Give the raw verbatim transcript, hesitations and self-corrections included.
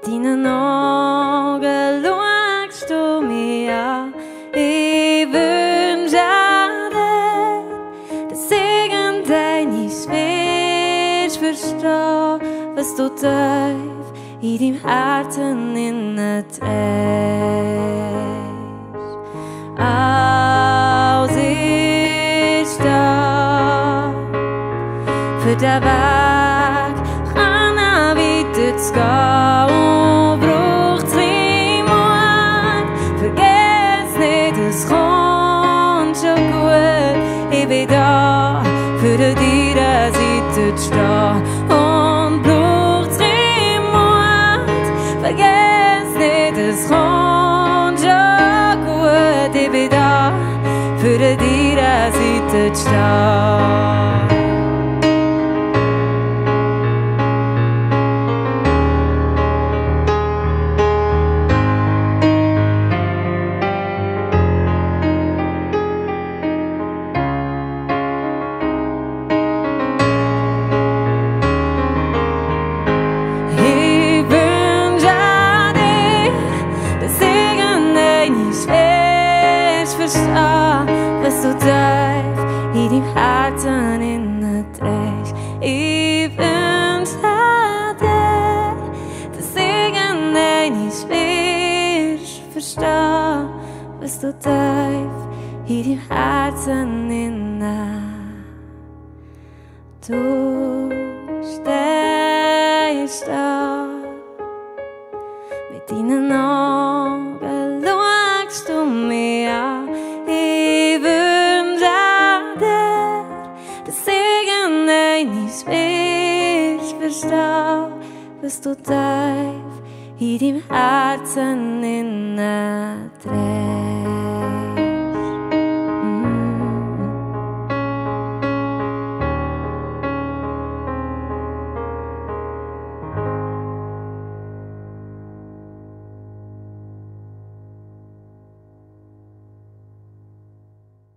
deinen Augen schaust du mich an. Ich wünsche dir, dass irgendeines wirst verstehen, was du tief in deinem Herzen innen trägst. Alles ist da für den Weg, kann er weiter zu gehen und braucht's ein Mut. Vergiss nicht, es kommt schon gut. Ich bin da, für deine Seite zu stehen. Und braucht's ein Mut. Vergiss nicht, es kommt schon gut. Ich bin da, für deine Seite zu stehen. Was du tief in deinem Herzen innen trägst. Ich wünsche dir, dass irgendeines wirst verstehen, was du tief in deinem Herzen innen. Du stehst da mit deinen Augen, schaust du mich an. Ich wünsche dir, dass irgendeines wirst verstehen, was du tief in deinem Herzen innen